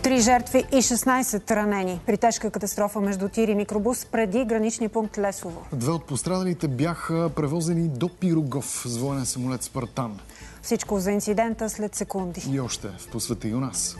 3 жертви и 16 ранени при тежка катастрофа между тир и микробус преди граничния пункт Лесово. 2 от пострадалите бяха превозени до Пирогов с военен самолет Спартан. Всичко за инцидента след секунди. И още в Посвети и у нас.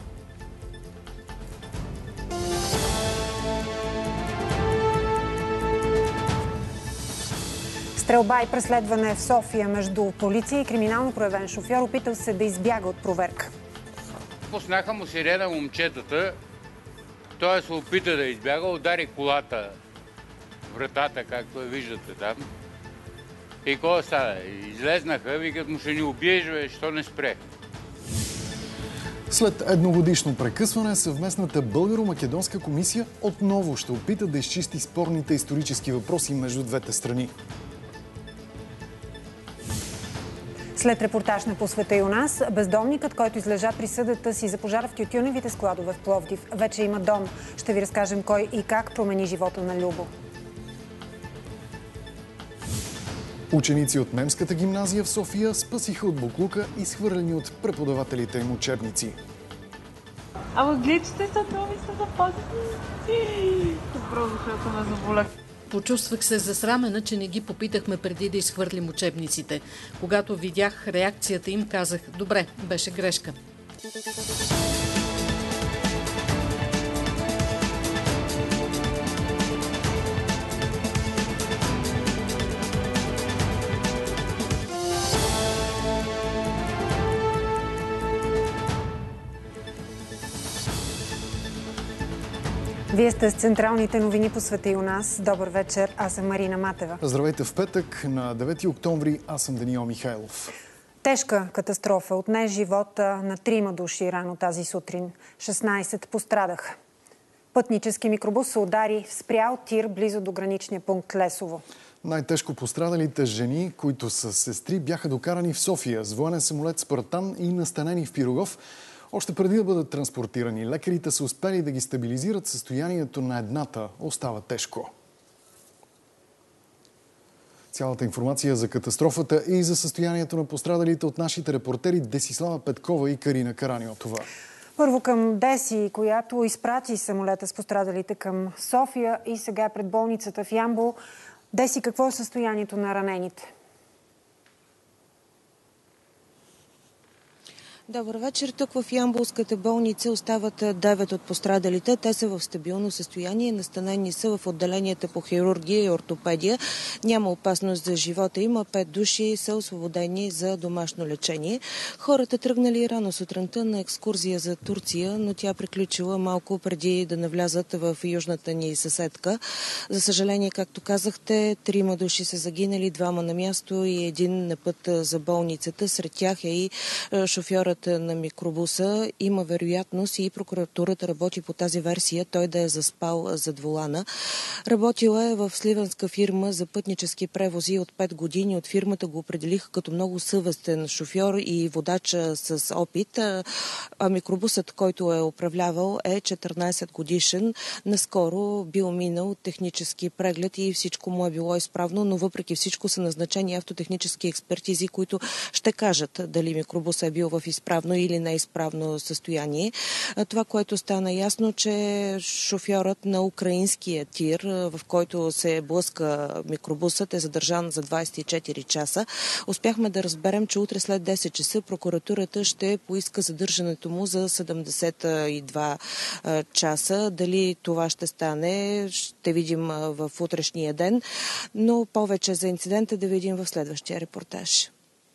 Стрелба и преследване в София между полиция и криминално проявен шофьор, опитал се да избяга от проверка. Пуснаха му сирена момчетата, той се опита да избяга, удари колата, вратата, както я виждате там. И какво става? Излезнаха, викат му: ще ни убиеш, бе, що не спре. След едногодишно прекъсване, съвместната българо-македонска комисия отново ще опита да изчисти спорните исторически въпроси между двете страни. След репортаж на Посвета и у нас, бездомникът, който излежа присъдата си за пожара в тютюневите складове в Пловдив, вече има дом. Ще ви разкажем кой и как промени живота на Любо. Ученици от немската гимназия в София спасиха от буклука, изхвърлени от преподавателите им учебници. Ама гледчите са това ми са запазени. Добро, защото ме заболях. Почувствах се засрамена, че не ги попитахме преди да изхвърлим учебниците. Когато видях реакцията им, казах: добре, беше грешка. Вие сте с централните новини по Света и у нас. Добър вечер, аз съм Марина Матева. Здравейте в петък, на 9 октомври, аз съм Даниел Михайлов. Тежка катастрофа отне живота на 3 души рано тази сутрин. 16 пострадаха. Пътнически микробус се удари в спрял тир близо до граничния пункт Лесово. Най-тежко пострадалите жени, които са сестри, бяха докарани в София с военен самолет Спартан и настанени в Пирогов. Още преди да бъдат транспортирани, лекарите са успели да ги стабилизират. Състоянието на едната остава тежко. Цялата информация за катастрофата и за състоянието на пострадалите от нашите репортери Десислава Петкова и Карина Караниотова. Първо към Деси, която изпрати самолета с пострадалите към София и сега пред болницата в Ямбол. Деси, какво е състоянието на ранените? Добър вечер. Тук в Ямболската болница остават 9 от пострадалите. Те са в стабилно състояние. Настанени са в отделенията по хирургия и ортопедия. Няма опасност за живота им. 5 души са освободени за домашно лечение. Хората тръгнали рано сутринта на екскурзия за Турция, но тя приключила малко преди да навлязат в южната ни съседка. За съжаление, както казахте, 3 души са загинали, 2 на място и 1 на път за болницата. Сред тях е и шофьорът на микробуса. Има вероятност и прокуратурата работи по тази версия той да е заспал зад волана. Работила е в сливенска фирма за пътнически превози от 5 години. От фирмата го определиха като много съвестен шофьор и водач с опит. А микробусът, който е управлявал, е 14 годишен. Наскоро бил минал технически преглед и всичко му е било изправно, но въпреки всичко са назначени автотехнически експертизи, които ще кажат дали микробусът е бил в изправно или неизправно състояние. Това, което стана ясно, че шофьорът на украинския тир, в който се блъска микробусът, е задържан за 24 часа. Успяхме да разберем, че утре след 10 часа прокуратурата ще поиска задържането му за 72 часа. Дали това ще стане, ще видим в утрешния ден, но повече за инцидента да видим в следващия репортаж.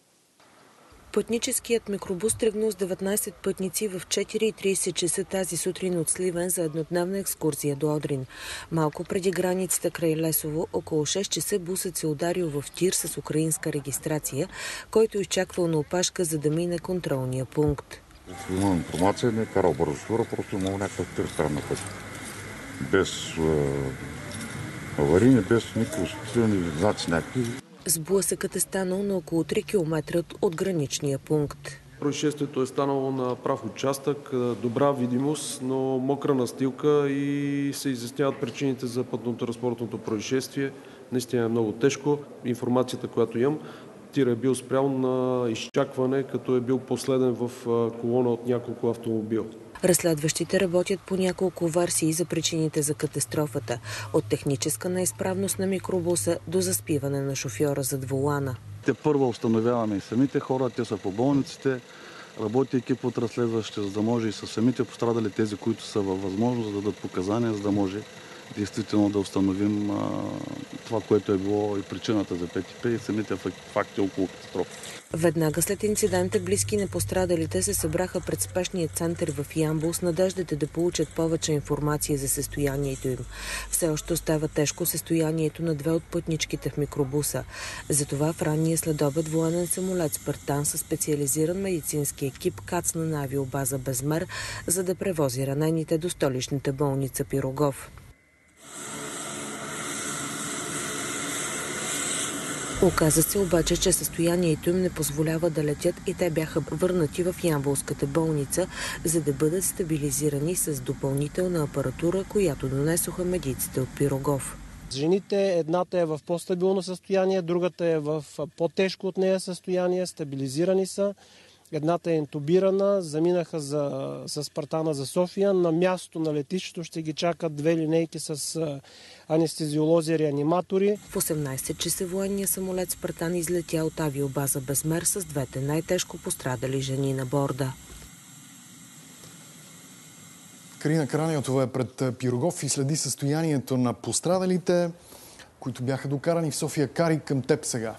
Пътническият микробус тръгнал с 19 пътници в 4:30 часа тази сутрин от Сливен за еднодневна екскурзия до Одрин. Малко преди границата край Лесово, около 6 часа бусът се ударил в тир с украинска регистрация, който изчаквал на опашка, за да мине контролния пункт. Имам информация, не е карал бързо скоро, просто имал някакъв тир странна път. Без аварийни, без никакви осветителни знаци някакви. Сблъсъкът е станал на около 3 км от граничния пункт. Происшествието е станало на прав участък, добра видимост, но мокра настилка и се изясняват причините за пътно-транспортното происшествие. Наистина е много тежко. Информацията, която имам, тир е бил спрял на изчакване, като е бил последен в колона от няколко автомобила. Разследващите работят по няколко версии за причините за катастрофата, от техническа неизправност на микробуса до заспиване на шофьора зад волана. Те първо установяваме и самите хора, те са по болниците, работи екип от разследващи, за да може и със самите пострадали, тези, които са във възможност да дадат показания, за да може действително да установим това, което е било и причината за ПТП и самите факти около катастрофа. Веднага след инцидента близки на пострадалите се събраха пред спешния център в Ямбол с надеждата да получат повече информация за състоянието им. Все още остава тежко състоянието на две от пътничките в микробуса. Затова в ранния следобед военен самолет Спартан със специализиран медицински екип кацна на авиобаза Безмер, за да превози ранените до столичната болница Пирогов. Оказа се обаче, че състоянието им не позволява да летят и те бяха върнати в Ямболската болница, за да бъдат стабилизирани с допълнителна апаратура, която донесоха медиците от Пирогов. Жените, едната е в по-стабилно състояние, другата е в по-тежко от нея състояние, стабилизирани са. Едната е интубирана, заминаха с Спартана за София. На мястото на летището ще ги чакат две линейки с анестезиолози и реаниматори. В 18 часа военния самолет Спартан излетя от авиобаза Безмер с двете най-тежко пострадали жени на борда. Карина Караниотова е пред Пирогов и следи състоянието на пострадалите, които бяха докарани в София. Кари, към теб сега.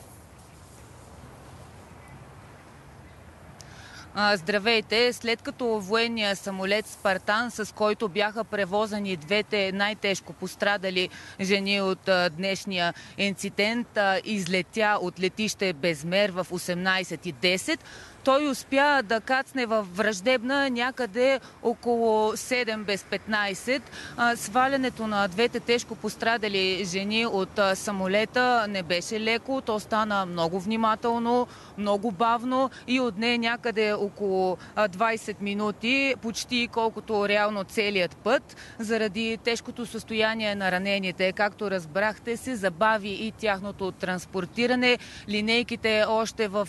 Здравейте! След като военния самолет Спартан, с който бяха превозани двете най-тежко пострадали жени от днешния инцидент, излетя от летище Безмер в 18:10, той успя да кацне във Враждебна някъде около 7 без 15. Свалянето на двете тежко пострадали жени от самолета не беше леко. То стана много внимателно, много бавно и отне някъде около 20 минути, почти колкото реално целият път. Заради тежкото състояние на ранените, както разбрахте, се забави и тяхното транспортиране. Линейките още в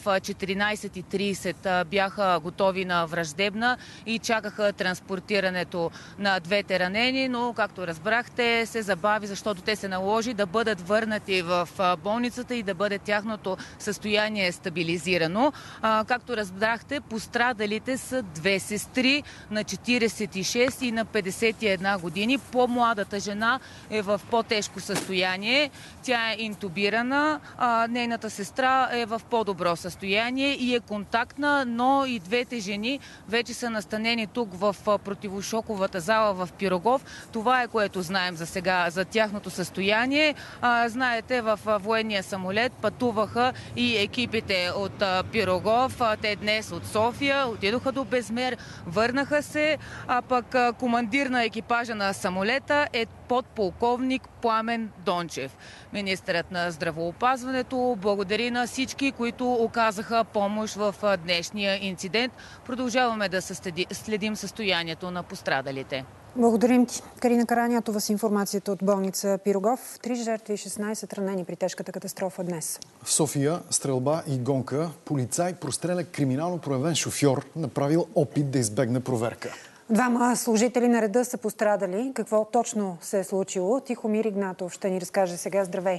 14:30 бяха готови на Враждебна и чакаха транспортирането на двете ранени, но както разбрахте се забави, защото те се наложи да бъдат върнати в болницата и да бъде тяхното състояние стабилизирано. Както разбрахте, пострадалите са две сестри на 46 и на 51 години. По-младата жена е в по-тежко състояние. Тя е интубирана, нейната сестра е в по-добро състояние и е контактна, но и двете жени вече са настанени тук в противошоковата зала в Пирогов. Това е, което знаем за сега за тяхното състояние. Знаете, в военния самолет пътуваха и екипите от Пирогов. Те днес от София отидоха до Безмер, върнаха се, а пък командир на екипажа на самолета е подполковник Пламен Дончев. Министърът на здравоопазването благодари на всички, които оказаха помощ в днешния инцидент. Продължаваме да следим състоянието на пострадалите. Благодарим ти. Карина Караниотова с информацията от болница Пирогов. 3 жертви и 16 ранени при тежката катастрофа днес. В София стрелба и гонка. Полицай простреля криминално проявен шофьор, направил опит да избегне проверка. Двама служители на реда са пострадали. Какво точно се е случило? Тихомир Игнатов ще ни разкаже сега. Здравей!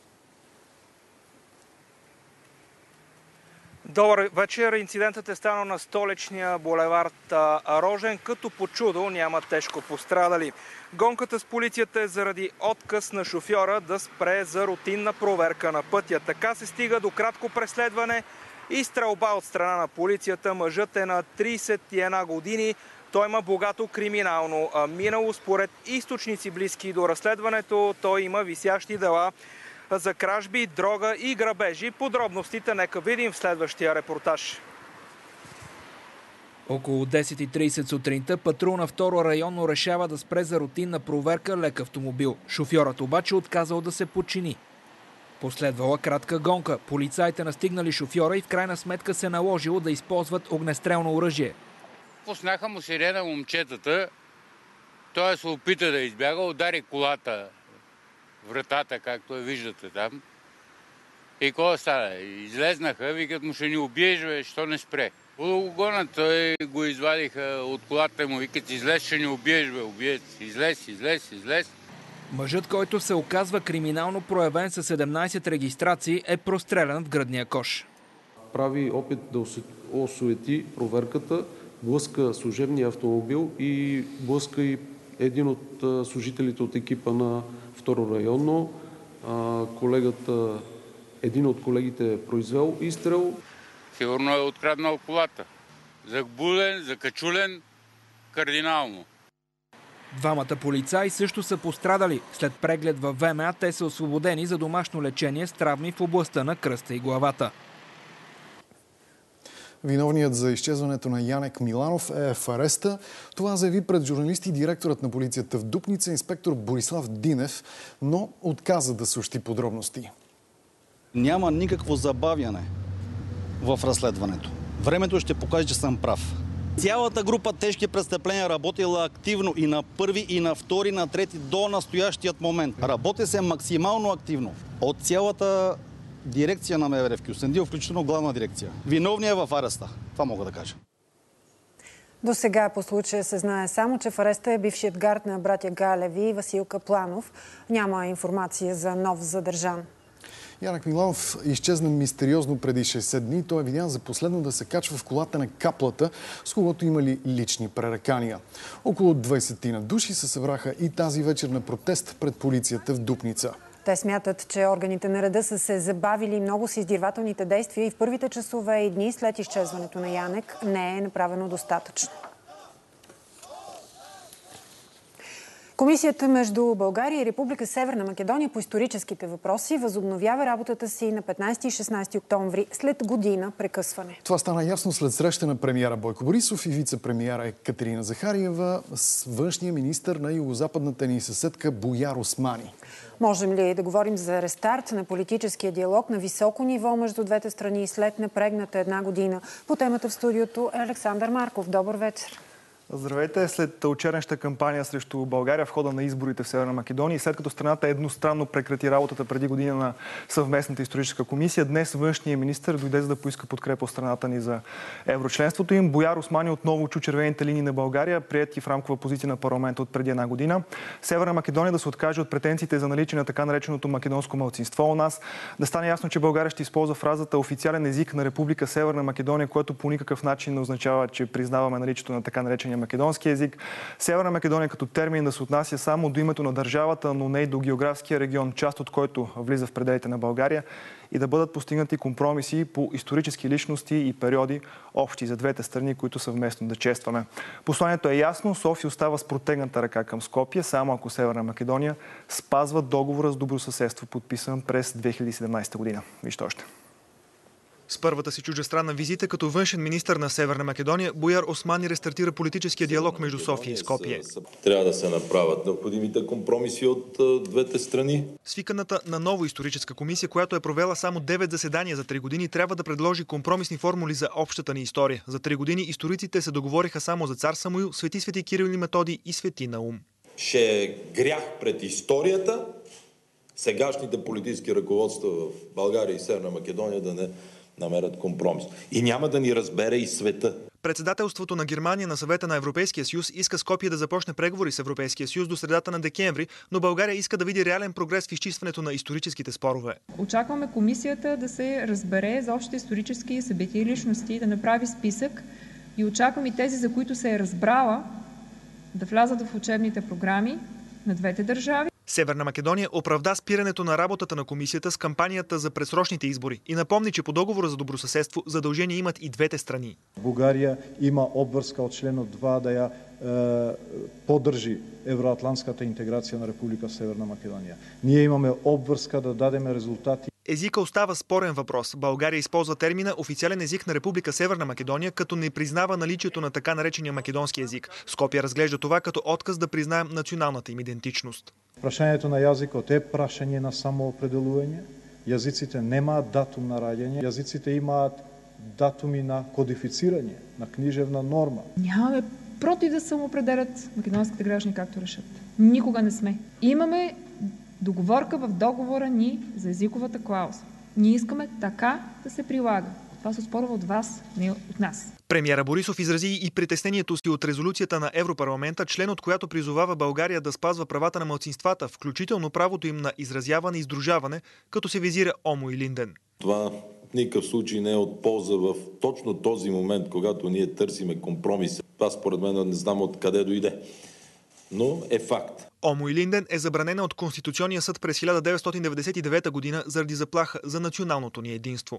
Добър вечер. Инцидентът е станал на столичния булевард Рожен, като по чудо няма тежко пострадали. Гонката с полицията е заради отказ на шофьора да спре за рутинна проверка на пътя. Така се стига до кратко преследване и стрелба от страна на полицията. Мъжът е на 31 години. Той има богато криминално минало. Според източници близки до разследването, той има висящи дела за кражби, дрога и грабежи. Подробностите нека видим в следващия репортаж. Около 10:30 сутринта патрул на второ районно решава да спре за рутинна проверка лек автомобил. Шофьорът обаче отказал да се подчини. Последвала кратка гонка. Полицаите настигнали шофьора и в крайна сметка се наложило да използват огнестрелно оръжие. Пуснаха му сирена момчетата. Той се опита да избяга, удари колата, вратата, както я виждате там. И какво стана? Излезнаха, викат му, ще ни убиеш, бе, що не спре. Го гонят, той го извадиха от колата му, викат, излез, ще ни убиеш, бе, убиец. Излез. Мъжът, който се оказва криминално проявен със 17 регистрации, е прострелян в гръдния кош. Прави опит да осуети проверката, блъска служебния автомобил и блъска и един от служителите от екипа на второ районно. Един от колегите е произвел изстрел. Сигурно е откраднал колата. Загбулен, закачулен, кардинално. Двамата полицаи също са пострадали. След преглед във ВМА те са освободени за домашно лечение с травми в областта на кръста и главата. Виновният за изчезването на Янек Миланов е в ареста. Това заяви пред журналисти директорът на полицията в Дупница, инспектор Борислав Динев, но отказа да съобщи подробности. Няма никакво забавяне в разследването. Времето ще покаже, че съм прав. Цялата група тежки престъпления работила активно и на първи, и на втори, на трети до настоящият момент. Работи се максимално активно от цялата дирекция на МВР в Кюстендил, включително главна дирекция. Виновният е в ареста. Това мога да кажа. До сега по случая се знае само, че в ареста е бившият гард на братя Галеви и Васил Капланов. Няма информация за нов задържан. Янек Миланов изчезна мистериозно преди 60 дни. Той е видян за последно да се качва в колата на Каплата, с когото имали лични пререкания. Около 20 души се събраха и тази вечер на протест пред полицията в Дупница. Те смятат, че органите на реда са се забавили много с издирвателните действия и в първите часове и дни след изчезването на Янек не е направено достатъчно. Комисията между България и Република Северна Македония по историческите въпроси възобновява работата си на 15 и 16 октомври след година прекъсване. Това стана ясно след среща на премиера Бойко Борисов и вице-премиера Екатерина Захариева с външния министър на югозападната ни съседка Буяр Османи. Можем ли да говорим за рестарт на политическия диалог на високо ниво между двете страни след напрегната една година? По темата в студиото е Александър Марков. Добър вечер. Здравейте! След учернеща кампания срещу България в хода на изборите в Северна Македония и след като страната едностранно прекрати работата преди година на съвместната историческа комисия, днес външният министър дойде за да поиска подкрепа от страната ни за еврочленството им. Буяр Османи отново чу червените линии на България, приети в рамкова позиция на парламента от преди една година. Северна Македония да се откаже от претенциите за наличие на така нареченото македонско малцинство у нас. Да стане ясно, че България ще използва фразата официален език на Република Северна Македония, което по никакъв начин не означава, че признаваме наличието на така наречения македонски език. Северна Македония като термин да се отнася само до името на държавата, но не и до географския регион, част от който влиза в пределите на България, и да бъдат постигнати компромиси по исторически личности и периоди, общи за двете страни, които съвместно да честваме. Посланието е ясно. София остава с протегната ръка към Скопие, само ако Северна Македония спазва договора с добросъседство, подписан през 2017 година. Вижте още. С първата си чуждестранна визита като външен министър на Северна Македония, Буяр Османи рестартира политическия диалог между София и Скопие. Трябва да се направят необходимите компромиси от двете страни. Свиканата на ново историческа комисия, която е провела само 9 заседания за 3 години, трябва да предложи компромисни формули за общата ни история. За 3 години историците се договориха само за цар Самуил, свети Кирил и Методий и свети Наум. Ще е грях пред историята сегашните политически ръководства в България и Северна Македония да не намерят компромис. И няма да ни разбере и света. Председателството на Германия на Съвета на Европейския съюз иска Скопие да започне преговори с Европейския съюз до средата на декември, но България иска да види реален прогрес в изчистването на историческите спорове. Очакваме комисията да се разбере за общите исторически събития и личности, да направи списък и очакваме и тези, за които се е разбрала, да влязат в учебните програми на двете държави. Северна Македония оправда спирането на работата на комисията с кампанията за предсрочните избори и напомни, че по договора за добросъседство задължения имат и двете страни. България има обвързка от член 2 да я поддържи евроатлантската интеграция на Република Северна Македония. Ние имаме обвързка да дадем резултати. Езика остава спорен въпрос. България използва термина официален език на Република Северна Македония, като не признава наличието на така наречения македонски език. Скопие разглежда това като отказ да признаем националната им идентичност. Прашањето на јазикот е прашање на самоопределување. Јазиците немаат датум на раѓање, јазиците имаат датуми на кодифицирање, на книжевна норма. Нямаме против да самоопределят македонските граждани както решат. Никога не сме. Имаме договорка в договора ни за езиковата клауза. Ние искаме така да се прилага. Това се оспорва от вас, не от нас. Премиера Борисов изрази и притеснението си от резолюцията на Европарламента, член от която призовава България да спазва правата на малцинствата, включително правото им на изразяване и сдружаване, като се визира Омо и Линден. Това в никакъв случай не е от полза в точно този момент, когато ние търсиме компромис. Това според мен не знам откъде дойде, но е факт. Омо и Линден е забранена от Конституционния съд през 1999 година заради заплаха за националното ни единство.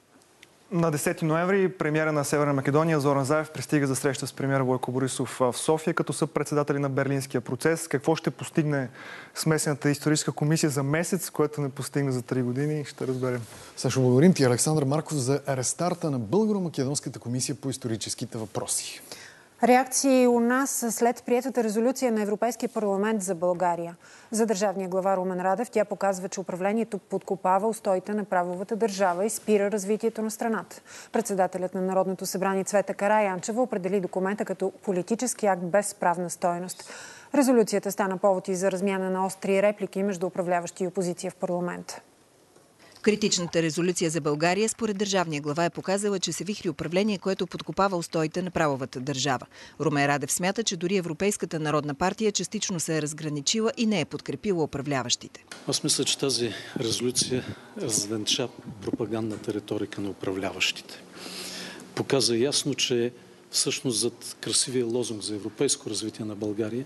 На 10 ноември премиера на Северна Македония Зоран Заев пристига за среща с премиера Бойко Борисов в София като съпредседатели на Берлинския процес. Какво ще постигне смесената историческа комисия за месец, което не постигне за 3 години, ще разберем. Също благодарим ти, Александър Марков, за рестарта на Българо-македонската комисия по историческите въпроси. Реакции у нас след приетата резолюция на Европейския парламент за България. За държавния глава Румен Радев тя показва, че управлението подкопава устоите на правовата държава и спира развитието на страната. Председателят на Народното събрание Цвета Караянчева определи документа като политически акт без правна стойност. Резолюцията стана повод и за размяна на остри реплики между управляващи и опозиция в парламента. Критичната резолюция за България според държавния глава е показала, че се вихри управление, което подкопава устоите на правовата държава. Румен Радев смята, че дори Европейската народна партия частично се е разграничила и не е подкрепила управляващите. Аз мисля, че тази резолюция развенча пропагандната риторика на управляващите. Показа ясно, че всъщност зад красивия лозунг за европейско развитие на България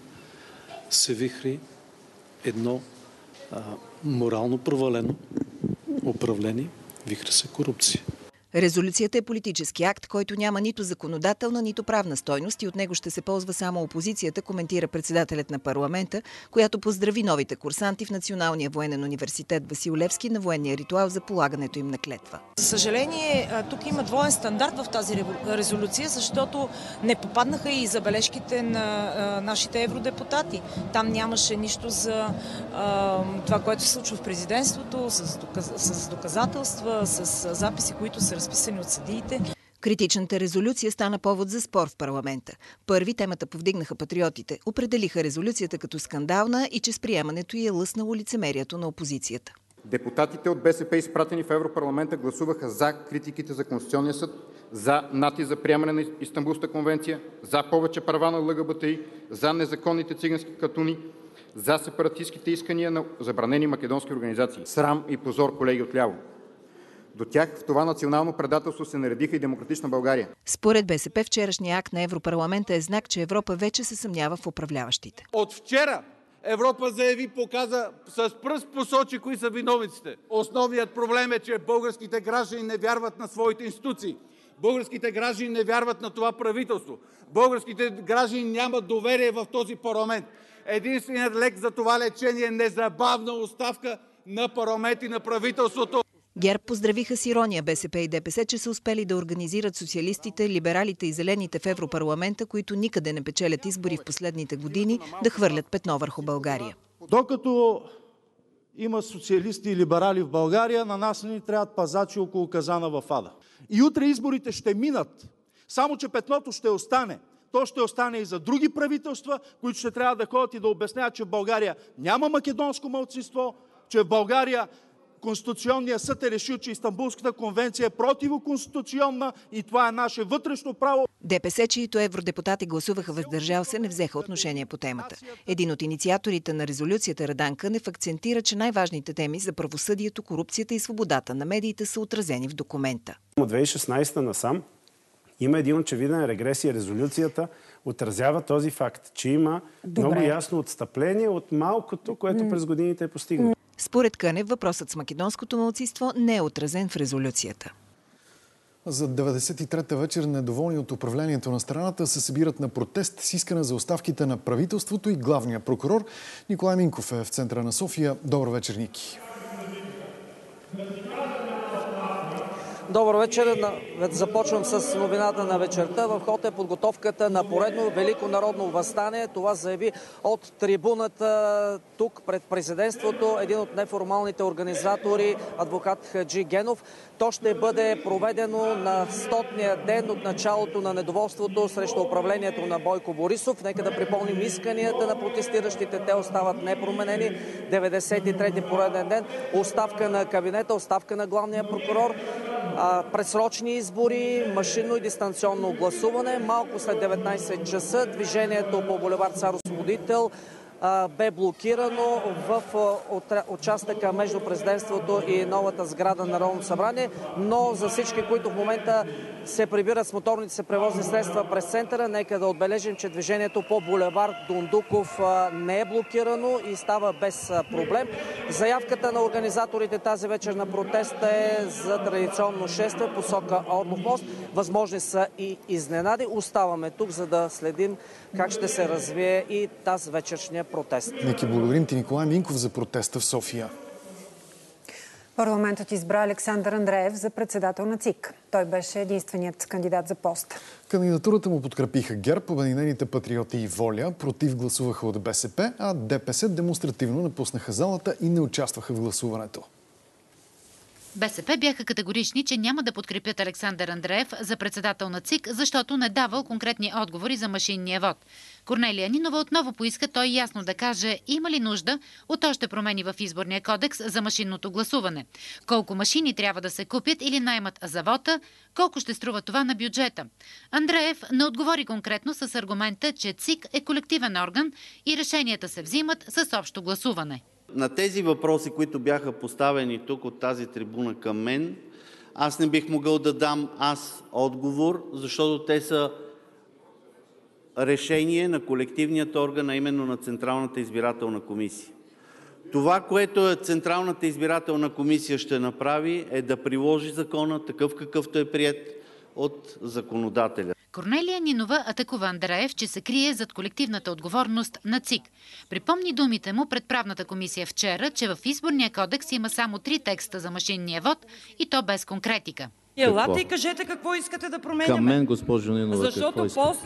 се вихри едно морално провалено управление, вихри се корупция. Резолюцията е политически акт, който няма нито законодателна, нито правна стойност и от него ще се ползва само опозицията, коментира председателят на парламента, която поздрави новите курсанти в Националния военен университет Васил Левски на военния ритуал за полагането им на клетва. За съжаление, тук има двоен стандарт в тази резолюция, защото не попаднаха и забележките на нашите евродепутати. Там нямаше нищо за това, което се случва в президентството, с доказателства, с записи, които са разписани от съдиите. Критичната резолюция стана повод за спор в парламента. Първи темата повдигнаха патриотите. Определиха резолюцията като скандална и че с приемането й е лъснало лицемерието на опозицията. Депутатите от БСП, изпратени в Европарламента, гласуваха за критиките за Конституционния съд, за натиск за приемане на Истанбулската конвенция, за повече права на ЛГБТИ, за незаконните цигански катуни, за сепаратистските искания на забранени македонски организации. Срам и позор, колеги отляво. До тях в това национално предателство се наредиха и Демократична България. Според БСП вчерашния акт на Европарламента е знак, че Европа вече се съмнява в управляващите. От вчера Европа заяви, показа, с пръст посочи кои са виновниците. Основният проблем е, че българските граждани не вярват на своите институции. Българските граждани не вярват на това правителство. Българските граждани нямат доверие в този парламент. Единственият лек за това лечение е незабавна оставка на парламент и на правителството. ГЕРБ поздравиха с ирония БСП и ДПС, че са успели да организират социалистите, либералите и зелените в Европарламента, които никъде не печелят избори в последните години, да хвърлят петно върху България. Докато има социалисти и либерали в България, на нас не ни трябват пазачи около казана в ада. И утре изборите ще минат, само че петното ще остане. То ще остане и за други правителства, които ще трябва да ходят и да обясняват, че в България няма македонско малцинство, че в България Конституционният съд е решил, че Истанбулската конвенция е противоконституционна и това е наше вътрешно право. ДПС, чиито евродепутати гласуваха въздържал се, не взеха отношение по темата. Един от инициаторите на резолюцията Радан Кънев акцентира, че най-важните теми за правосъдието, корупцията и свободата на медиите са отразени в документа. От 2016 насам има един очевиден регрес и резолюцията отразява този факт, че има много ясно отстъпление от малкото, което през годините е постигнато. Според Кънев, въпросът с македонското малцинство не е отразен в резолюцията. За 93-та вечер недоволни от управлението на страната се събират на протест с искане за оставките на правителството и главния прокурор. Николай Минков е в центъра на София. Добър вечер, Ники. Добър вечер. Започвам с новината на вечерта. В ход е подготовката на поредно велико народно въстание. Това заяви от трибуната тук пред президентството един от неформалните организатори, адвокат Хаджи Генов. То ще бъде проведено на 100-ния ден от началото на недоволството срещу управлението на Бойко Борисов. Нека да припомним исканията на протестиращите. Те остават непроменени. 93-ти пореден ден. Оставка на кабинета, оставка на главния прокурор, предсрочни избори, машинно и дистанционно гласуване. Малко след 19 часа движението по булевард Цар Освободител бе блокирано в участъка между президентството и новата сграда на Народното събрание, но за всички, които в момента се прибират с моторните се превозни средства през центъра, нека да отбележим, че движението по булевард Дондуков не е блокирано и става без проблем. Заявката на организаторите тази вечер на протеста е за традиционно шествие посока Орлов мост. Възможни са и изненади. Оставаме тук, за да следим как ще се развие и тази вечершния протест. Ники, благодарим ти, Николай Минков, за протеста в София. Парламентът избра Александър Андреев за председател на ЦИК. Той беше единственият кандидат за пост. Кандидатурата му подкрепиха ГЕРБ, Обединените патриоти и Воля, против гласуваха от БСП, а ДПС демонстративно напуснаха залата и не участваха в гласуването. БСП бяха категорични, че няма да подкрепят Александър Андреев за председател на ЦИК, защото не давал конкретни отговори за машинния вод. Корнелия Нинова отново поиска той ясно да каже има ли нужда от още промени в изборния кодекс за машинното гласуване. Колко машини трябва да се купят или наймат за вота, колко ще струва това на бюджета. Андреев не отговори конкретно с аргумента, че ЦИК е колективен орган и решенията се взимат с общо гласуване. На тези въпроси, които бяха поставени тук от тази трибуна към мен, аз не бих могъл да дам отговор, защото те са решение на колективният орган, а именно на Централната избирателна комисия. Това, което Централната избирателна комисия ще направи, е да приложи закона такъв, какъвто е приет от законодателя. Корнелия Нинова атакува Андреев, че се крие зад колективната отговорност на ЦИК. Припомни думите му пред правната комисия вчера, че в изборния кодекс има само 3 текста за машинния вод и то без конкретика. Елате и кажете какво искате да променяме. Към мен, госпожо Нинова, защото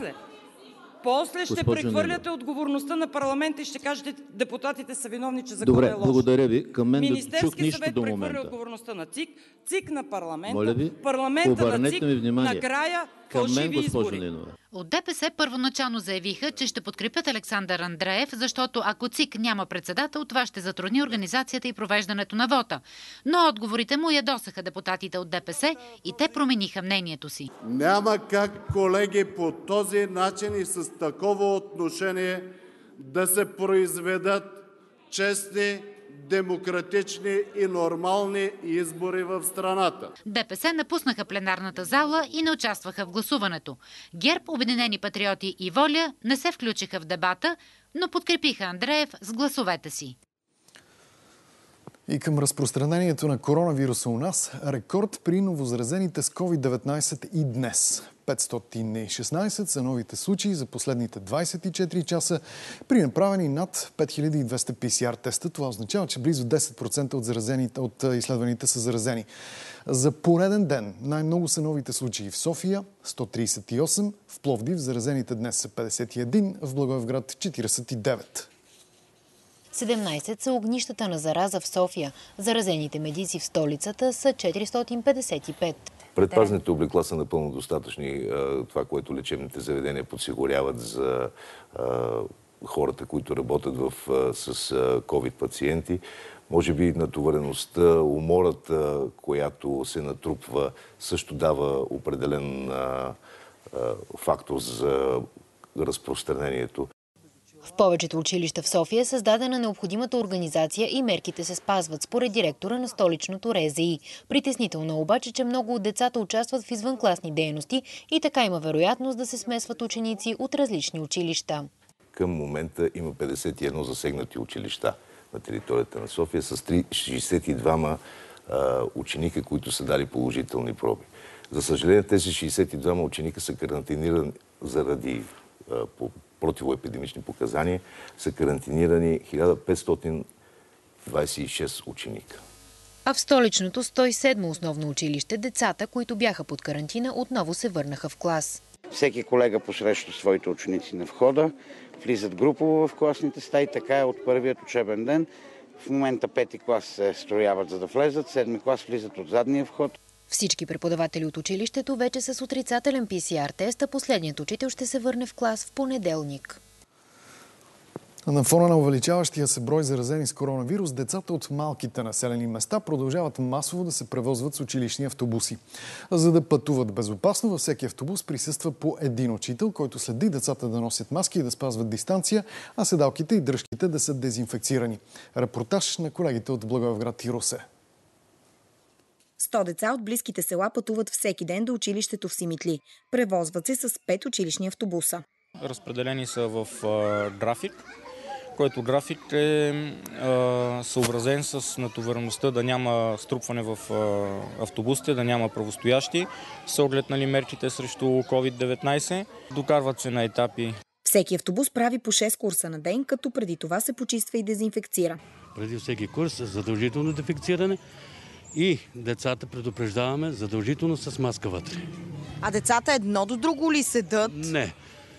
после ще прехвърляте отговорността на парламента и ще кажете, депутатите са виновни, че законът е лош. Добре, благодаря ви. Към мен Министерски съвет прехвърля отговорността на ЦИК, ЦИК на парламента, парламента на ЦИК, накрая фалшиви избори. От ДПС първоначално заявиха, че ще подкрепят Александър Андреев, защото ако ЦИК няма председател, това ще затрудни организацията и провеждането на вота. Но отговорите му ядосаха депутатите от ДПС и те промениха мнението си. Няма как, колеги, по този начин и с такова отношение да се произведат честни, демократични и нормални избори в страната. ДПС напуснаха пленарната зала и не участваха в гласуването. ГЕРБ, Обединени патриоти и Воля не се включиха в дебата, но подкрепиха Андреев с гласовете си. И към разпространението на коронавируса у нас, рекорд при новозаразените с COVID-19 и днес. 516 са новите случаи за последните 24 часа при направени над 5200 PCR теста. Това означава, че близо 10% от изследваните са заразени. За пореден ден най-много са новите случаи в София – 138, в Пловдив заразените днес са 51, в Благоевград 49. 17 са огнищата на зараза в София. Заразените медици в столицата са 455. Предпазните облекла са напълно достатъчни. Това, което лечебните заведения подсигуряват за хората, които работят с COVID пациенти. Може би натовареността, умората, която се натрупва, също дава определен фактор за разпространението. В повечето училища в София е създадена необходимата организация и мерките се спазват, според директора на столичното РЗИ. Притеснително е обаче, че много от децата участват в извънкласни дейности и така има вероятност да се смесват ученици от различни училища. Към момента има 51 засегнати училища на територията на София с 62 ученика, които са дали положителни проби. За съжаление, тези 62 ученика са карантинирани заради противоепидемични показания, са карантинирани 1526 ученика. А в столичното 107 основно училище децата, които бяха под карантина, отново се върнаха в клас. Всеки колега посреща своите ученици на входа, влизат групово в класните стаи, така е от първият учебен ден. В момента 5-ти клас се строяват за да влезат, 7-ми клас влизат от задния вход. Всички преподаватели от училището вече с отрицателен PCR тест, а последният учител ще се върне в клас в понеделник. На фона на увеличаващия се брой заразени с коронавирус, децата от малките населени места продължават масово да се превозват с училищни автобуси. За да пътуват безопасно, във всеки автобус присъства по един учител, който следи децата да носят маски и да спазват дистанция, а седалките и дръжките да са дезинфекцирани. Репортаж на колегите от Благоевград и Русе. 100 деца от близките села пътуват всеки ден до училището в Симитли. Превозват се с 5 училищни автобуса. Разпределени са в график, който график е съобразен с натовареността да няма струпване в автобусите, да няма правостоящи, с оглед мерките срещу COVID-19. Докарват се на етапи. Всеки автобус прави по 6 курса на ден, като преди това се почиства и дезинфекцира. Преди всеки курс е задължително дезинфекциране и децата предупреждаваме задължително с маска вътре. А децата едно до друго ли седат? Не.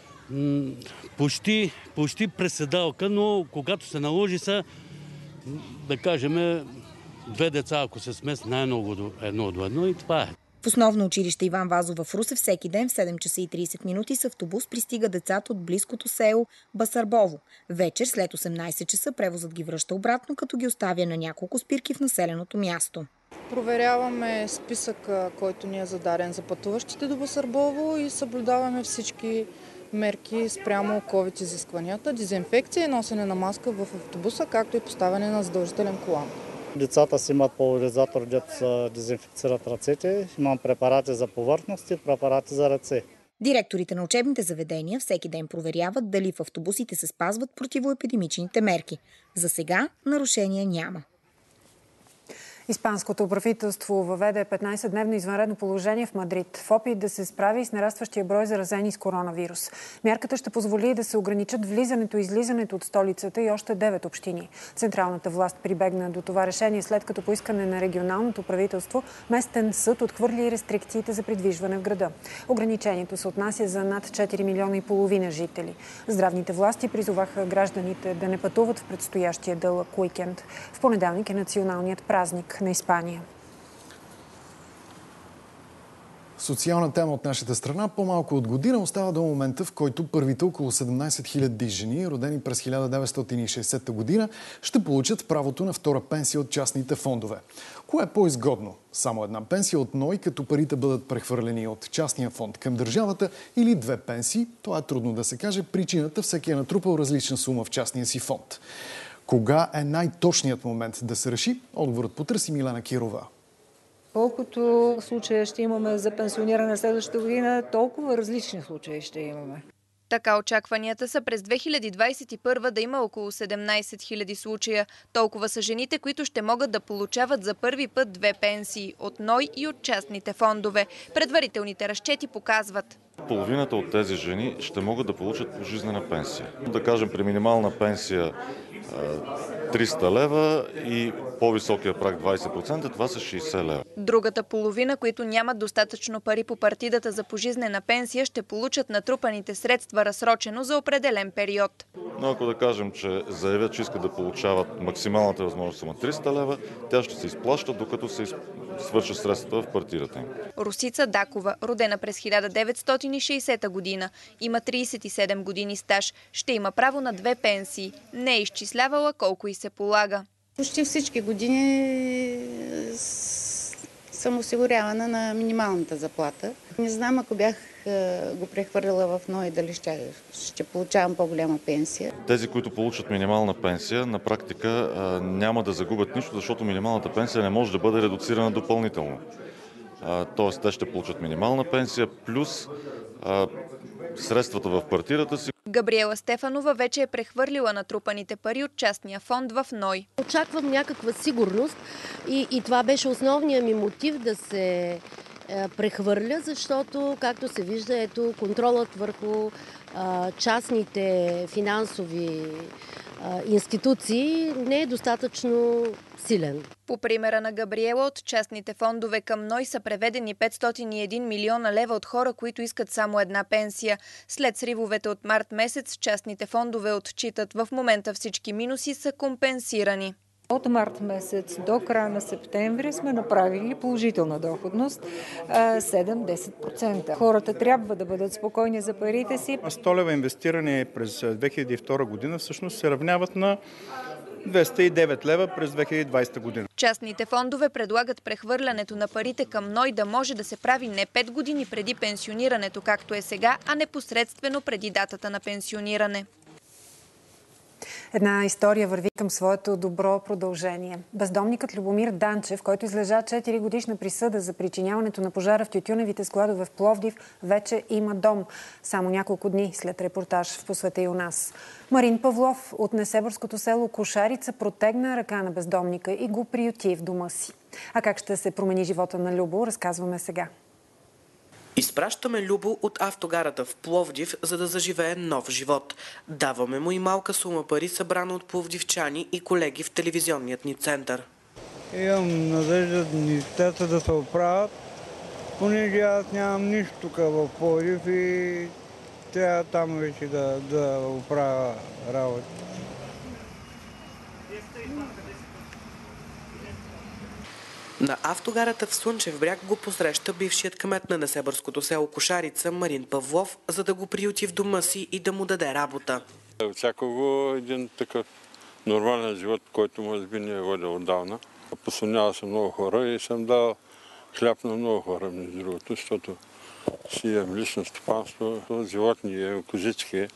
Почти през седалка, но когато се наложи са, да кажем, 2 деца, ако се смест, най-много едно до едно и това е. В основно училище Иван Вазов в Русе всеки ден в 7 часа и 30 минути с автобус пристига децата от близкото село Басарбово. Вечер след 18 часа превозът ги връща обратно, като ги оставя на няколко спирки в населеното място. Проверяваме списъка, който ни е зададен за пътуващите до Басарбово и съблюдаваме всички мерки спрямо COVID изискванията, дезинфекция и носене на маска в автобуса, както и поставяне на задължителен колан. Децата си имат пулверизатор, дето се дезинфекцират ръцете. Имам препарати за повърхности, препарати за ръце. Директорите на учебните заведения всеки ден проверяват дали в автобусите се спазват противоепидемичните мерки. За сега нарушения няма. Испанското правителство въведе 15-дневно извънредно положение в Мадрид в опит да се справи с нарастващия брой заразени с коронавирус. Мярката ще позволи да се ограничат влизането и излизането от столицата и още 9 общини. Централната власт прибегна до това решение, след като по искане на регионалното правителство местен съд отхвърли рестрикциите за придвижване в града. Ограничението се отнася за над 4,5 милиона жители. Здравните власти призоваха гражданите да не пътуват в предстоящия дълъг уикенд. В понеделник е националният празник на Испания. Социална тема от нашата страна. По-малко от година остава до момента, в който първите около 17 000 жени, родени през 1960 година, ще получат правото на втора пенсия от частните фондове. Кое е по-изгодно? Само една пенсия от НОИ, като парите бъдат прехвърлени от частния фонд към държавата, или 2 пенсии? Това е трудно да се каже. Причината всеки е натрупал различна сума в частния си фонд. Кога е най-точният момент да се реши? Отговорът потърси Милена Кирова. Колкото случая ще имаме за пенсиониране следващата година, толкова различни случаи ще имаме. Така очакванията са през 2021 да има около 17 000 случая. Толкова са жените, които ще могат да получават за първи път 2 пенсии от НОИ и от частните фондове. Предварителните разчети показват. Половината от тези жени ще могат да получат пожизнена пенсия. Да кажем, при минимална пенсия 300 лева и по-високия праг 20%, това са 60 лева. Другата половина, които нямат достатъчно пари по партидата за пожизнена пенсия, ще получат натрупаните средства разсрочено за определен период. Но ако да кажем, че заявят, че искат да получават максималната възможност сума 300 лева, тя ще се изплаща, докато се свършат средствата в партидата им. Русица Дакова, родена през 1960 година, има 37 години стаж, ще има право на 2 пенсии. Не е изчислявала колко и се полага. Почти всички години съм осигурявана на минималната заплата. Не знам, ако бях го прехвърлила в НОИ, дали ще получавам по-голяма пенсия. Тези, които получат минимална пенсия, на практика няма да загубят нищо, защото минималната пенсия не може да бъде редуцирана допълнително. Тоест, те ще получат минимална пенсия плюс средствата в партидата си. Габриела Стефанова вече е прехвърлила натрупаните пари от частния фонд в НОИ. Очаквам някаква сигурност и това беше основният ми мотив да се прехвърля, защото, както се вижда, ето контролът върху частните финансови институции не е достатъчно силен. По примера на Габриела, от частните фондове към НОИ са преведени 501 милиона лева от хора, които искат само една пенсия. След сривовете от март месец, частните фондове отчитат в момента всички минуси са компенсирани. От март месец до края на септември сме направили положителна доходност 7-10%. Хората трябва да бъдат спокойни за парите си. 100 лева инвестиране през 2002 година всъщност се равняват на 209 лева през 2020 година. Частните фондове предлагат прехвърлянето на парите към НОИ да може да се прави не 5 години преди пенсионирането, както е сега, а непосредствено преди датата на пенсиониране. Една история върви към своето добро продължение. Бездомникът Любомир Данчев, който излежа 4 годишна присъда за причиняването на пожара в тютюневите складове в Пловдив, вече има дом. Само няколко дни след репортаж в Посвета и у нас. Марин Павлов от несебърското село Кошарица протегна ръка на бездомника и го приюти в дома си. А как ще се промени живота на Любо, разказваме сега. Изпращаме Любо от автогарата в Пловдив, за да заживее нов живот. Даваме му и малка сума пари, събрана от пловдивчани и колеги в телевизионният ни център. Имам надежда нещата да се оправят, понеже аз нямам нищо тук в Пловдив и трябва там вече да оправя работа. На автогарата в Слънчев бряг го посреща бившият кмет на несебърското село Кошарица Марин Павлов, за да го приюти в дома си и да му даде работа. Очаква го един такъв нормален живот, който може би не е водил отдавна. Послонява се много хора и съм дал хляб на много хора, между другото, защото си имам лично стопанство, животни, козички,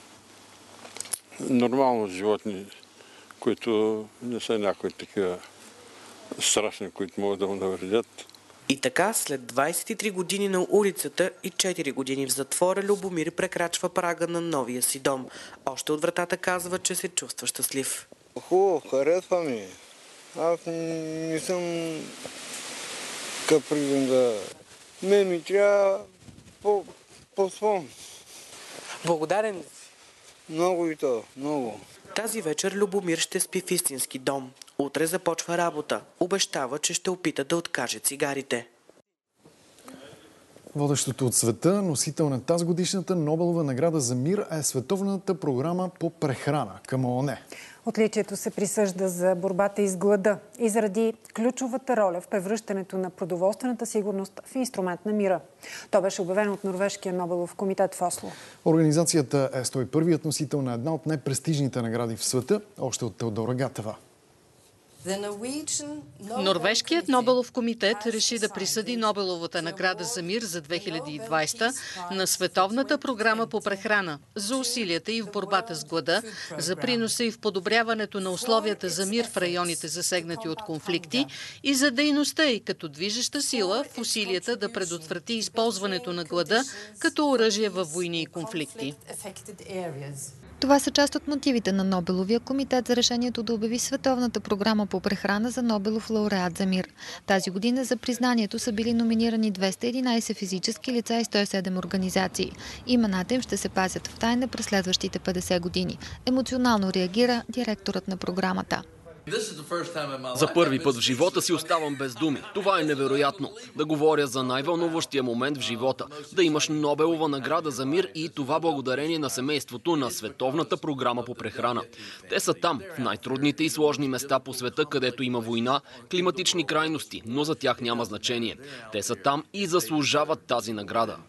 нормално животни, които не са някои такива страшни, които могат да му навредят. И така, след 23 години на улицата и 4 години в затвора, Любомир прекрачва прага на новия си дом. Още от вратата казва, че се чувства щастлив. Хубаво, харесва ми. Аз не съм капризен да... ми трябва по-свон. Благодарен ли си? Много и то, много. Тази вечер Любомир ще спи в истински дом. Утре започва работа. Обещава, че ще опита да откаже цигарите. Водещото от света, носител на тази годишната Нобелова награда за мир е Световната програма по прехрана към ООН. Отличието се присъжда за борбата из глада и заради ключовата роля в превръщането на продоволствената сигурност в инструмент на мира. То беше обявено от Норвежкия Нобелов комитет в Осло. Организацията е 101-ият носител на една от най-престижните награди в света, още от Теодора Гатева. Норвежкият Нобелов комитет реши да присъди Нобеловата награда за мир за 2020 на Световната програма по прехрана за усилията и в борбата с глада, за приноса и в подобряването на условията за мир в районите засегнати от конфликти и за дейността и като движеща сила в усилията да предотврати използването на глада като оръжие във войни и конфликти. Това са част от мотивите на Нобеловия комитет за решението да обяви Световната програма по прехрана за Нобелов лауреат за мир. Тази година за признанието са били номинирани 211 физически лица и 107 организации. Имената им ще се пазят в тайна през следващите 50 години. Емоционално реагира директорът на програмата. За първи път в живота си оставам без думи. Това е невероятно. Да говоря за най-вълнуващия момент в живота. Да имаш Нобелова награда за мир и това благодарение на семейството на Световната програма по прехрана. Те са там, в най-трудните и сложни места по света, където има война, климатични крайности, но за тях няма значение. Те са там и заслужават тази награда.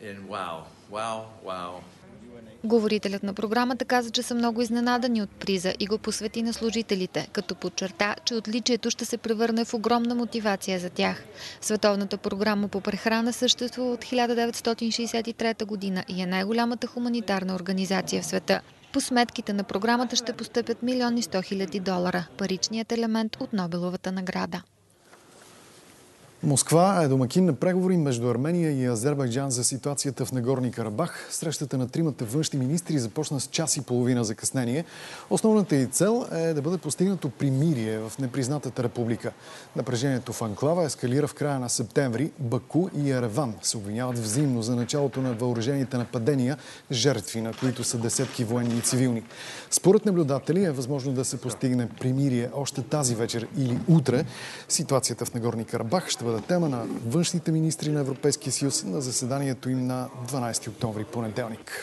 Говорителят на програмата каза, че са много изненадани от приза и го посвети на служителите, като подчерта, че отличието ще се превърне в огромна мотивация за тях. Световната програма по прехрана съществува от 1963 година и е най-голямата хуманитарна организация в света. По сметките на програмата ще постъпят $1 100 000, паричният елемент от Нобеловата награда. Москва е домакин на преговори между Армения и Азербайджан за ситуацията в Нагорни Карабах. Срещата на тримата външни министри започна с час и половина закъснение. Основната й цел е да бъде постигнато примирие в непризнатата република. Напрежението в анклава ескалира в края на септември. Баку и Ереван се обвиняват взаимно за началото на въоръжените нападения, жертви на които са десетки военни и цивилни. Според наблюдатели е възможно да се постигне примирие още тази вечер или утре. Ситуацията в Нагорни Карабах ще бъде тема на външните министри на Европейския съюз на заседанието им на 12 октомври, понеделник.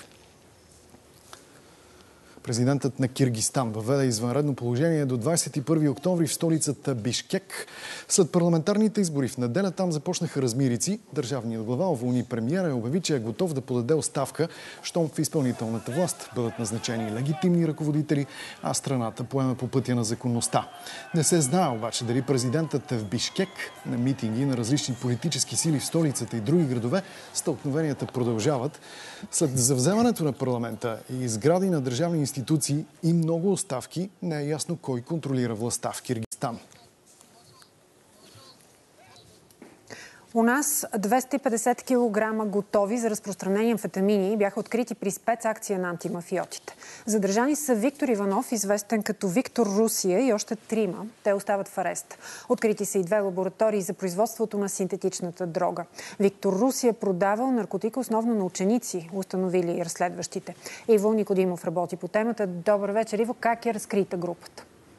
Президентът на Киргизстан въведе извънредно положение до 21 октомври в столицата Бишкек. След парламентарните избори в неделя там започнаха размирици. Държавният глава уволни премиера и обяви, че е готов да подаде оставка, щом в изпълнителната власт бъдат назначени легитимни ръководители, а страната поеме по пътя на законността. Не се знае обаче дали президентът е в Бишкек. На митинги на различни политически сили в столицата и други градове стълкновенията продължават. След завземането на парламента и сгради на държавни институции и много оставки, не е ясно кой контролира властта в Киргизстан. У нас 250 кг готови за разпространение амфетамини бяха открити при спецакция на антимафиотите. Задържани са Виктор Иванов, известен като Виктор Русия, и още трима. Те остават в арест. Открити са и 2 лаборатории за производството на синтетичната дрога. Виктор Русия продавал наркотика основно на ученици, установили разследващите. Иво Никодимов работи по темата. Добър вечер, Иво. Как е разкрита групата?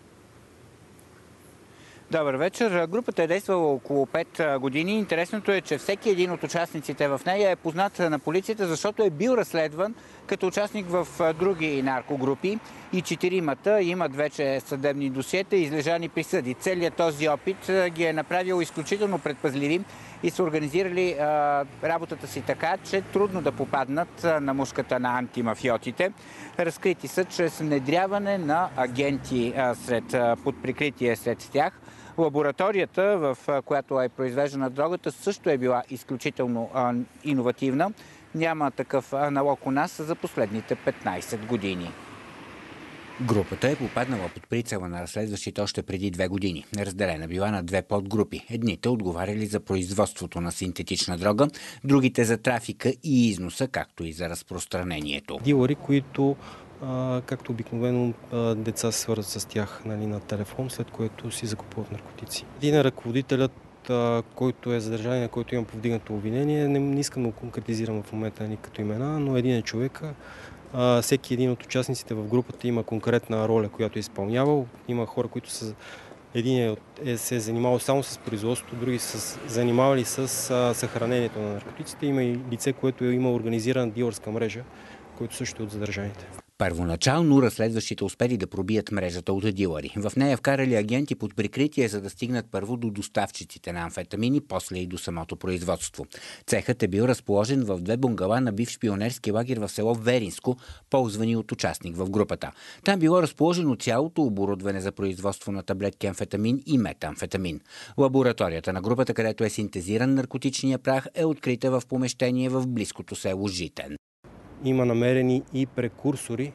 Добър вечер. Групата е действала около 5 години. Интересното е, че всеки един от участниците в нея е познат на полицията, защото е бил разследван като участник в други наркогрупи и 4-мата имат вече съдебни досиета и излежани присъди. Целият този опит ги е направил изключително предпазливи и са организирали работата си така, че трудно да попаднат на мушката на антимафиотите. Разкрити са чрез внедряване на агенти под прикритие сред тях. Лабораторията, в която е произвеждана дрогата, също е била изключително иновативна. Няма такъв аналог у нас за последните 15 години. Групата е попаднала под прицела на разследващите още преди 2 години. Разделена била на 2 подгрупи. Едните отговаряли за производството на синтетична дрога, другите за трафика и износа, както и за разпространението. Дилъри, които както обикновено деца се свързват с тях на телефон, след което си закупуват наркотици. Един е ръководителят, който е задържан, на който има повдигнато обвинение. Не искам да го конкретизирам в момента като имена, но един е човека. Всеки един от участниците в групата има конкретна роля, която е изпълнявал. Има хора, които са... Един се е занимавал само с производството, други са занимавали с съхранението на наркотиците. Има и лице, което има организирана дилърска мрежа, който също е от задържаните. Първоначално разследващите успели да пробият мрежата от дилъри. В нея вкарали агенти под прикритие, за да стигнат първо до доставчиците на амфетамини, после и до самото производство. Цехът е бил разположен в 2 бунгала на бивш пионерски лагер в село Веринско, ползвани от участник в групата. Там било разположено цялото оборудване за производство на таблетки амфетамин и метамфетамин. Лабораторията на групата, където е синтезиран наркотичния прах, е открита в помещение в близкото село Житен. Има намерени и прекурсори,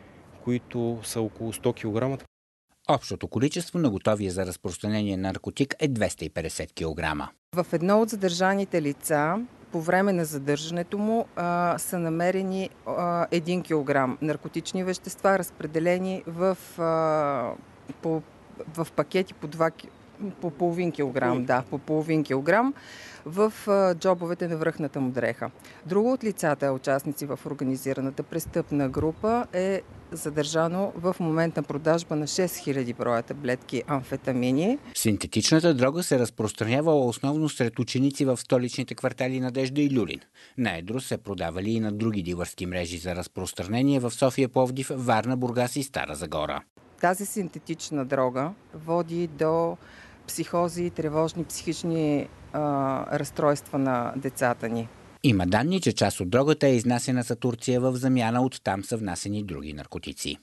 които са около 100 кг. Общото количество на готовия за разпространение наркотик е 250 кг. В едно от задържаните лица по време на задържането му са намерени 1 кг наркотични вещества, разпределени в пакети по половин килограм, по половин килограм в джобовете на връхната му дреха. Друго от лицата, участници в организираната престъпна група, е задържано в момент на продажба на 6000 броя таблетки амфетамини. Синтетичната дрога се разпространявала основно сред ученици в столичните квартали Надежда и Люлин. На едро се продавали и на други дилърски мрежи за разпространение в София, Пловдив, Варна, Бургас и Стара Загора. Тази синтетична дрога води до психози и тревожни психични разстройства на децата ни. Има данни, че част от дрогата е изнасена за Турция, в замяна от там са внасени други наркотици.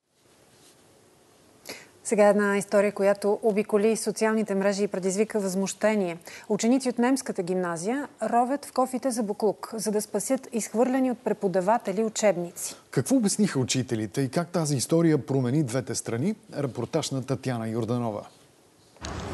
Сега една история, която обиколи социалните мрежи и предизвика възмущение. Ученици от немската гимназия ровят в кофите за буклук, за да спасят изхвърлени от преподаватели учебници. Какво обясниха учителите и как тази история промени двете страни? Репортаж на Татяна Йорданова.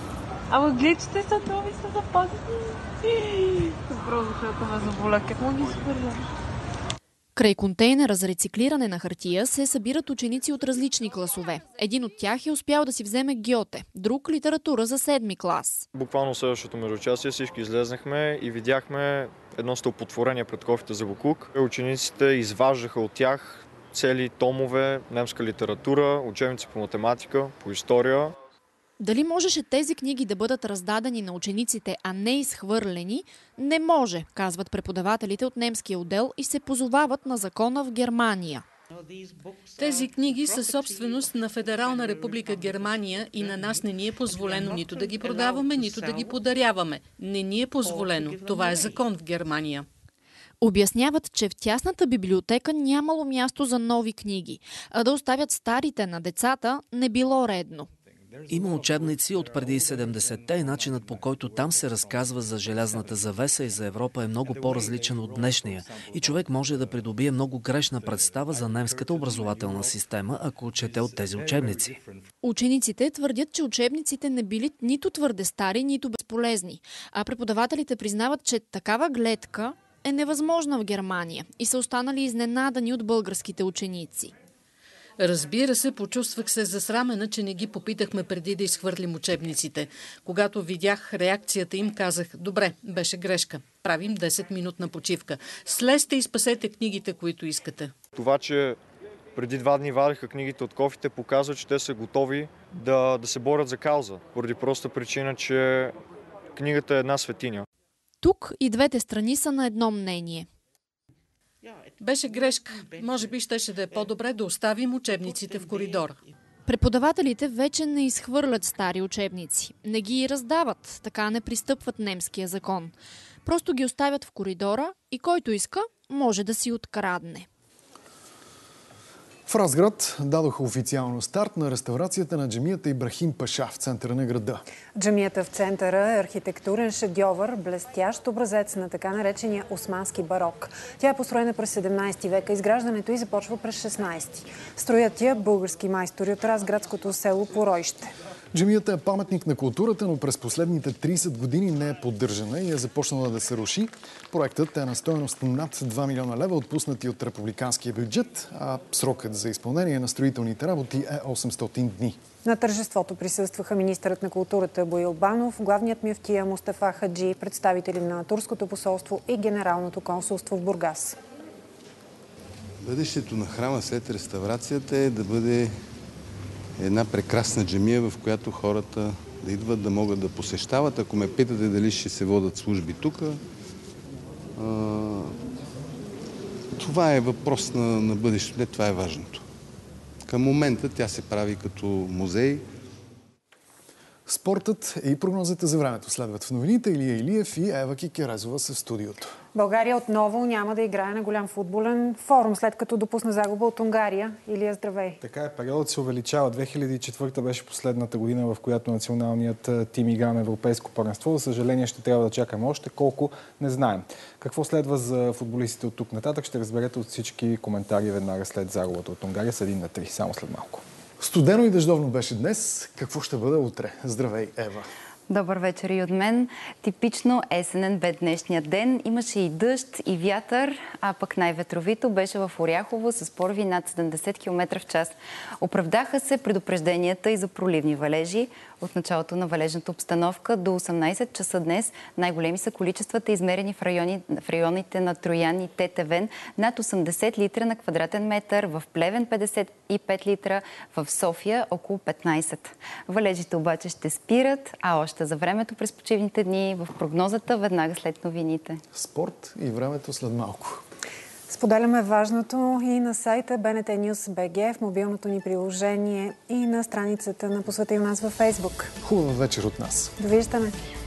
Ама гледчите са нови, са запазени. Добро, защото ме заболя. Как му ги изхвърля? Край контейнера за рециклиране на хартия се събират ученици от различни класове. Един от тях е успял да си вземе гьоте, друг литература за 7-ми клас. Буквално следващото междучастие всички излезнахме и видяхме едно стълпотворение пред кофите за боклук. Учениците изваждаха от тях цели томове, немска литература, учебници по математика, по история. Дали можеше тези книги да бъдат раздадени на учениците, а не изхвърлени? Не може, казват преподавателите от немския отдел и се позовават на закона в Германия. Тези книги са собственост на Федерална република Германия и на нас не ни е позволено нито да ги продаваме, нито да ги подаряваме. Не ни е позволено. Това е закон в Германия. Обясняват, че в тясната библиотека нямало място за нови книги, а да оставят старите на децата не било редно. Има учебници от преди 70-те и начинът, по който там се разказва за желязната завеса и за Европа, е много по-различен от днешния. И човек може да придобие много грешна представа за немската образователна система, ако чете от тези учебници. Учениците твърдят, че учебниците не били нито твърде стари, нито безполезни. А преподавателите признават, че такава гледка е невъзможна в Германия и са останали изненадани от българските ученици. Разбира се, почувствах се засрамена, че не ги попитахме преди да изхвърлим учебниците. Когато видях реакцията им, казах: добре, беше грешка. Правим 10-минутна почивка. Слезте и спасете книгите, които искате. Това, че преди 2 дни вадиха книгите от кофите, показва, че те са готови да се борят за кауза. Поради проста причина, че книгата е една светиня. Тук и двете страни са на едно мнение. Беше грешка. Може би щеше да е по-добре да оставим учебниците в коридора. Преподавателите вече не изхвърлят стари учебници. Не ги раздават, така не пристъпват немския закон. Просто ги оставят в коридора и който иска, може да си открадне. В Разград дадоха официално старт на реставрацията на джамията Ибрахим Паша в центъра на града. Джамията в центъра е архитектурен шедьовър, блестящ образец на така наречения османски барок. Тя е построена през 17 века. Изграждането й започва през 16. Строят я български майстори от разградското село Поройще. Джамията е паметник на културата, но през последните 30 години не е поддържана и е започнала да се руши. Проектът е на стойност над 2 милиона лева, отпуснати от републиканския бюджет, а срокът за изпълнение на строителните работи е 800 дни. На тържеството присъстваха министърът на културата Боил Банов, главният мюфтия Мустафа Хаджи, представители на Турското посолство и Генералното консулство в Бургас. Бъдещето на храма след реставрацията е да бъде една прекрасна джамия, в която хората да идват, да могат да посещават. Ако ме питате дали ще се водят служби тук, това е въпрос на бъдещето. Не, това е важното. Към момента тя се прави като музей. Спортът и прогнозите за времето следват в новините. Илия Илиев и Ева Кикерезова са в студиото. България отново няма да играе на голям футболен форум, след като допусна загуба от Унгария. Илия, здравей! Така е, периодът се увеличава. 2004 беше последната година, в която националният тим игра на европейско първенство. За съжаление ще трябва да чакаме още колко, не знаем. Какво следва за футболистите от тук нататък, ще разберете от всички коментари веднага след загубата от Унгария с 1-3, само след малко. Stудено и дъждовно беше днес. Какво ще бъде утре? Здравей, Ева! Добър вечер и от мен. Типично есенен бе днешния ден. Имаше и дъжд, и вятър, а пък най-ветровито беше в Оряхово с пориви над 70 км в час. Оправдаха се предупрежденията и за проливни валежи. От началото на валежната обстановка до 18 часа днес най-големи са количествата, измерени в районите на Троян и Тетевен, над 80 литра на квадратен метър, в Плевен 55 литра, в София около 15. Валежите обаче ще спират, а още за времето през почивните дни в прогнозата веднага след новините. Спорт и времето след малко. Споделяме важното и на сайта BNT News.bg, в мобилното ни приложение и на страницата на Посвети у нас във Фейсбук. Хубава вечер от нас. Довиждане!